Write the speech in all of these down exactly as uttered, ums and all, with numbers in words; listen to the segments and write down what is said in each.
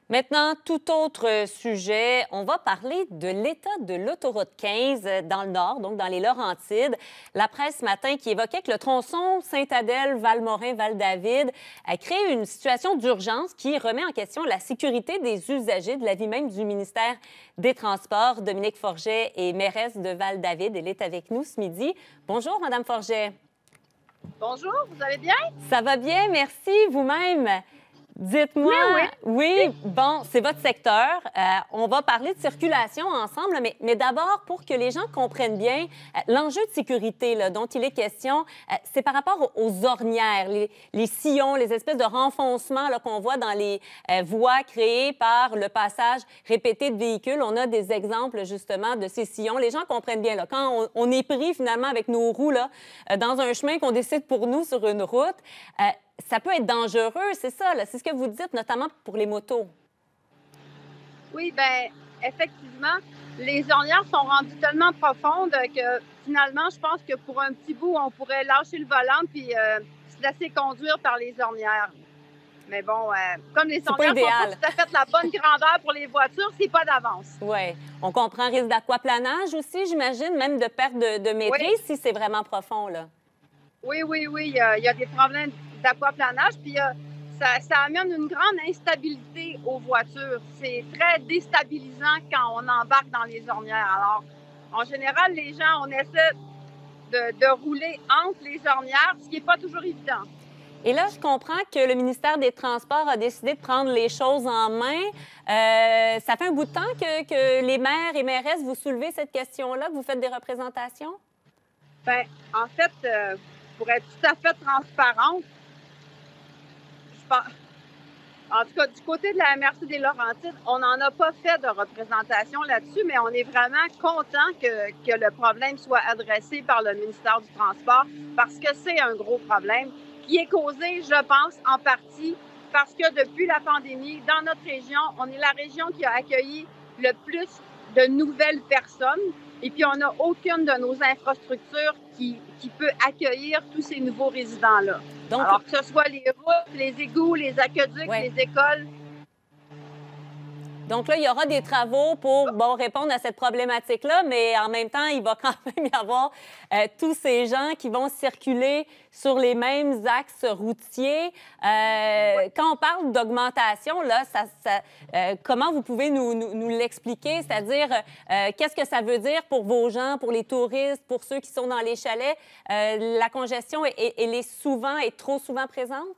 Maintenant, tout autre sujet, on va parler de l'état de l'autoroute quinze dans le nord, donc dans les Laurentides. La presse ce matin qui évoquait que le tronçon Sainte-Adèle, Valmorin, Val-David a créé une situation d'urgence qui remet en question la sécurité des usagers, de l'avis même du ministère des Transports. Dominique Forget est mairesse de Val-David. Elle est avec nous ce midi. Bonjour, Madame Forget. Bonjour, vous allez bien? Ça va bien, merci. Vous-même? Dites-moi, Oui, oui. oui, bon, c'est votre secteur. Euh, on va parler de circulation ensemble, mais, mais d'abord, pour que les gens comprennent bien, euh, l'enjeu de sécurité là, dont il est question, euh, c'est par rapport aux ornières, les, les sillons, les espèces de renfoncements qu'on voit dans les euh, voies créées par le passage répété de véhicules. On a des exemples, justement, de ces sillons. Les gens comprennent bien, là, quand on, on est pris, finalement, avec nos roues là, euh, dans un chemin qu'on décide pour nous sur une route, euh, ça peut être dangereux, c'est ça, c'est ce que vous dites, notamment pour les motos. Oui, bien, effectivement, les ornières sont rendues tellement profondes que finalement, je pense que pour un petit bout, on pourrait lâcher le volant puis euh, se laisser conduire par les ornières. Mais bon, euh, comme les ornières ne sont pas tout à fait la bonne grandeur pour les voitures, c'est pas d'avance. Oui. On comprend risque d'aquaplanage aussi, j'imagine, même de perte de, de maîtrise oui. si c'est vraiment profond, là. Oui, oui, oui. Il y a, il y a des problèmes d'aquaplanage. Puis euh, ça, ça amène une grande instabilité aux voitures. C'est très déstabilisant quand on embarque dans les ornières. Alors, en général, les gens, on essaie de, de rouler entre les ornières, ce qui n'est pas toujours évident. Et là, je comprends que le ministère des Transports a décidé de prendre les choses en main. Euh, ça fait un bout de temps que, que les maires et mairesses, vous soulevez cette question-là, que vous faites des représentations? Bien, en fait, euh, pour être tout à fait transparente, je pense, en tout cas, du côté de la M R C des Laurentides, on n'en a pas fait de représentation là-dessus, mais on est vraiment content que, que le problème soit adressé par le ministère du Transport parce que c'est un gros problème qui est causé, je pense, en partie parce que depuis la pandémie, dans notre région, on est la région qui a accueilli le plus de nouvelles personnes. Et puis, on n'a aucune de nos infrastructures qui, qui peut accueillir tous ces nouveaux résidents-là. Donc, alors que ce soit les routes, les égouts, les aqueducs, ouais. les écoles. Donc là, il y aura des travaux pour bon, répondre à cette problématique-là, mais en même temps, il va quand même y avoir euh, tous ces gens qui vont circuler sur les mêmes axes routiers. Euh, oui. Quand on parle d'augmentation, là, ça, ça, euh, comment vous pouvez nous, nous, nous l'expliquer? C'est-à-dire, euh, qu'est-ce que ça veut dire pour vos gens, pour les touristes, pour ceux qui sont dans les chalets? Euh, la congestion, elle, elle est souvent et trop souvent présente?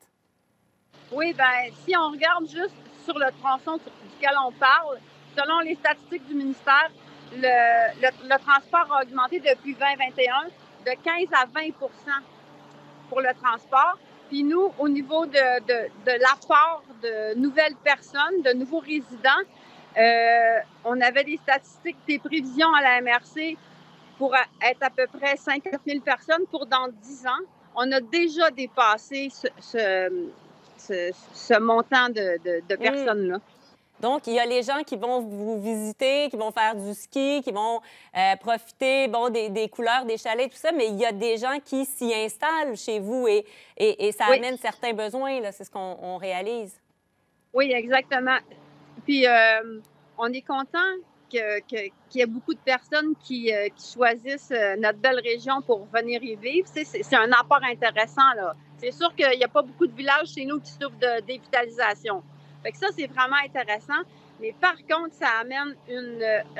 Oui, bien, si on regarde juste sur le tronçon duquel on parle, selon les statistiques du ministère, le, le, le transport a augmenté depuis vingt vingt et un de quinze à vingt pour cent pour le transport. Puis nous, au niveau de, de, de l'apport de nouvelles personnes, de nouveaux résidents, euh, on avait des statistiques, des prévisions à la M R C pour être à peu près cinquante mille personnes pour dans dix ans. On a déjà dépassé ce, ce Ce, ce montant de, de, de personnes-là. Donc, il y a les gens qui vont vous visiter, qui vont faire du ski, qui vont euh, profiter bon, des, des couleurs, des chalets, tout ça, mais il y a des gens qui s'y installent chez vous et, et, et ça oui. amène certains besoins, c'est ce qu'on réalise. Oui, exactement. Puis, euh, on est content que, que, qu'il y ait beaucoup de personnes qui, euh, qui choisissent euh, notre belle région pour venir y vivre. C'est, c'est un apport intéressant, là. C'est sûr qu'il n'y a pas beaucoup de villages chez nous qui souffrent de dévitalisation. Fait que ça, c'est vraiment intéressant. Mais par contre, ça amène une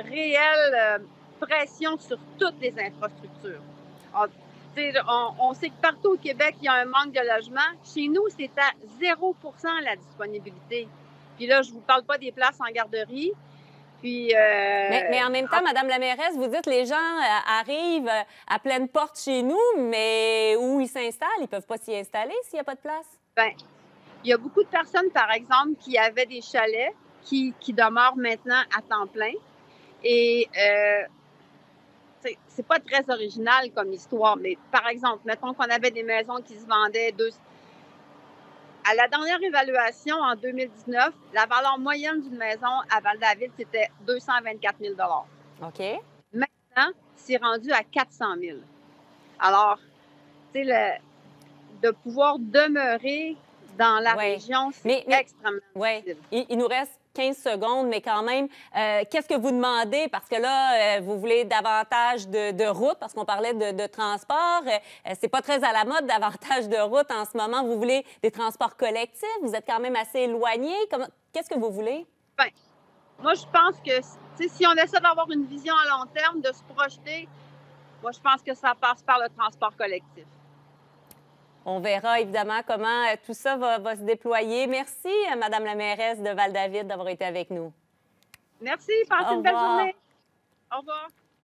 réelle pression sur toutes les infrastructures. On, on, on sait que partout au Québec, il y a un manque de logement. Chez nous, c'est à zéro pour cent la disponibilité. Puis là, je ne vous parle pas des places en garderie. Puis, euh, mais, mais en même temps, Madame la mairesse, vous dites que les gens euh, arrivent à pleine porte chez nous, mais où ils s'installent, ils ne peuvent pas s'y installer s'il n'y a pas de place? Bien, il y a beaucoup de personnes, par exemple, qui avaient des chalets qui, qui demeurent maintenant à temps plein. Et euh, c'est, c'est pas très original comme histoire, mais par exemple, mettons qu'on avait des maisons qui se vendaient deux... À la dernière évaluation, en deux mille dix-neuf, la valeur moyenne d'une maison à Val-David, c'était deux cent vingt-quatre mille dollars. OK. Maintenant, c'est rendu à quatre cent mille. Alors, tu sais, de pouvoir demeurer dans la oui. région, c'est mais, mais, extrêmement oui. difficile. Il, il nous reste quinze secondes, mais quand même, euh, qu'est-ce que vous demandez? Parce que là, euh, vous voulez davantage de, de routes, parce qu'on parlait de, de transport. Euh, c'est pas très à la mode, davantage de routes en ce moment. Vous voulez des transports collectifs? Vous êtes quand même assez éloigné. Comment... Qu'est-ce que vous voulez? Bien, moi, je pense que si on essaie d'avoir une vision à long terme, de se projeter, moi, je pense que ça passe par le transport collectif. On verra évidemment comment euh, tout ça va, va se déployer. Merci, euh, Madame la mairesse de Val-David, d'avoir été avec nous. Merci. Passez Au une belle revoir. journée. Au revoir.